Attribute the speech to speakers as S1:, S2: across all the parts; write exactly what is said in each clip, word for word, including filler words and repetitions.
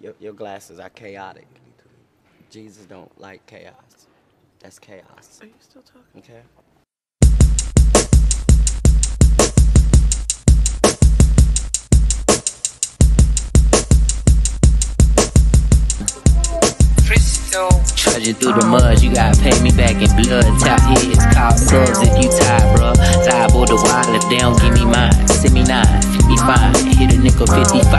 S1: your, your glasses are chaotic. Jesus don't like chaos. That's chaos.
S2: Are you still talking?
S1: Okay.
S3: Trudging through the mud, you gotta pay me back in blood. Top heads, call subs if you tired, bruh. Liable to wild if they don't give me mine. Send me nine, fifty fine, hit a nickel fifty-five.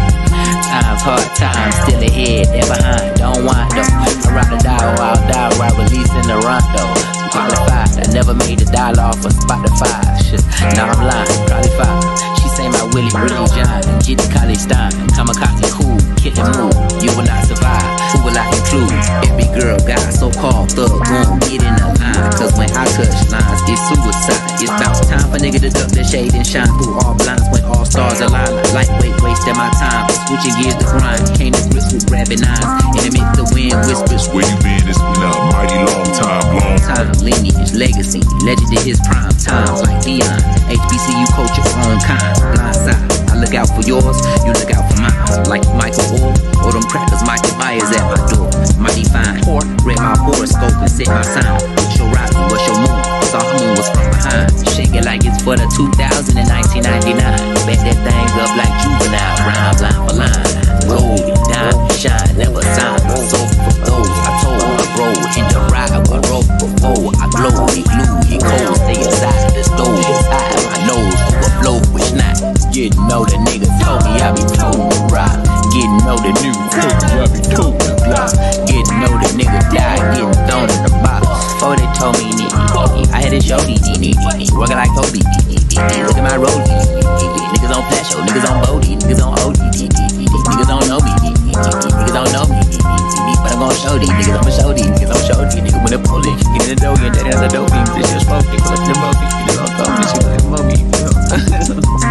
S3: Times, hard times, still ahead, they're behind. Don't wind up. I ride a dial, I'll die while releasing the rondo. Qualified, I never made a dollar off of Spotify. Shit, now I'm lying, probably five. She say my Willie, Willie John, Jitty College Stein. Kamikaze cool, kick and move, you will not survive. Who will I include? Every girl got a so-called thug, boom, get in the line. Cause when I touch lines, it's suicide. It's bounce time for nigga to duck the shade and shine through all blinds when all stars align. Lightweight, wasting my time, switching gears to grind. Came to grips with grabbing nines, in the midst of wind whispers.
S4: Where you been? It's been a mighty long time, long
S3: time. Lineage, legacy, legend in his prime times like Dion. H B C U coach your own kind, blind side. I look out for yours, you look out for mine. Like Michael Orr, or them crackers, Michael Myers at my door. Mighty fine, read my horoscope and set my sign. What's your rising, what's your moon? Saw her moon was from behind. Shake it like it's for the two thousand and nineteen ninety-nine. Back that thing up like juvenile, rhyme line for line. Gold, dime, shine, never sign. So for those, I told I roll in the ride, I roll before I glow. He glue, he cold, stay inside the stove. It's high, my nose overflow with snot. Getting know the niggas told me I be told to rock. Getting know the niggas told me I be told to block. Getting know the nigga die, getting thrown in the box. Before they told me, nee, nee, nee, I had a show, nee, nee, nee, nee, working like Kobe, nee, nee, nee, look at my road, nee, nee, nee, niggas on Flash, niggas on Bodie, niggas on O D, nee, nee, nee, niggas don't know me, nee, nee, nee, niggas don't know me, nee, nee, nee, but I'm gonna show these niggas, I'ma show these niggas, I'ma show these niggas when the police get in the dough, and that is a dope, this shit smoke, they collect the movie, niggas don't talk, this shit like a movie, you know.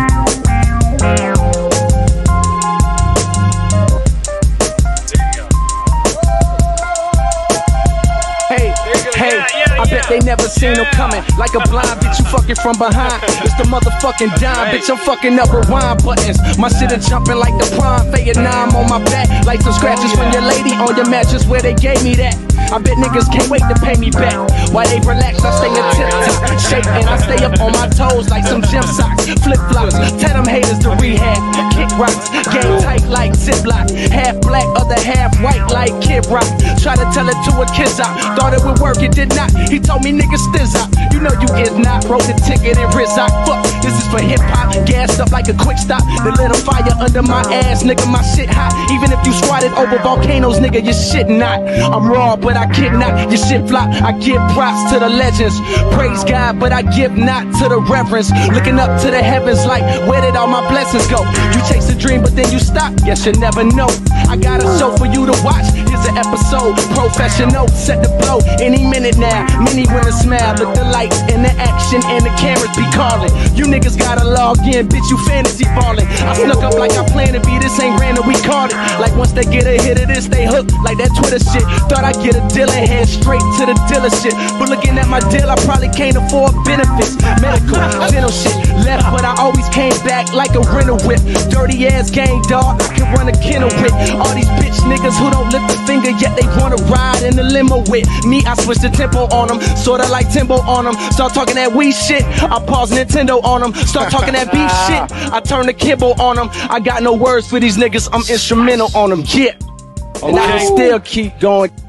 S5: Hey, I bet they never seen him coming. Like a blind bitch, you fucking from behind. It's the motherfucking dime, bitch, I'm fucking up rewind buttons. My shit is jumping like the prime, Vietnam on my back. Like some scratches from your lady on your mattress where they gave me that. I bet niggas can't wait to pay me back. While they relax, I stay in tip-top shape, and I stay up on my toes like some gym socks. Flip-flops, tell them haters to rehab. Kick rocks, game tight like Ziploc. Half black, other half white like Kid Rock. Try to tell it to a kiss out, thought it would work, it did not. He told me niggas stiz out, you know you is not. Wrote the ticket and wrist out, fuck, this is for hip-hop. Gassed up like a quick stop, the lit a fire under my ass, nigga, my shit hot. Even if you squatted over volcanoes, nigga, your shit not. I'm raw, but I kidnap, your shit flop. I give props to the legends, praise God, but I give not to the reverence. Looking up to the heavens like, where did all my blessings go? You chase a dream, but then you stop, guess you never know. I got a show for you to watch, here's an episode. Professional, set the blow, any minute now. Many women smile, look the lights and the action and the cameras be calling. You niggas gotta log in, bitch, you fantasy ballin'. I snuck up like I plan to be, this ain't random, we called it. Like once they get a hit of this, they hook like that Twitter shit. Thought I'd get a dealer, head straight to the dealership. But looking at my deal, I probably can't afford benefits. Medical, dental shit, left, but I always came back like a rental whip. Dirty ass gang dog, I can run a kennel with. All these bitch niggas who don't lift a finger, yet they wanna ride in the limo with me. I switch the tempo on them, sorta like Timbo on them. Start talking that weed shit, I pause Nintendo on them. Start talking that beef shit, I turn the Kimbo on them. I got no words for these niggas, I'm instrumental on them, yeah. And I can still keep going.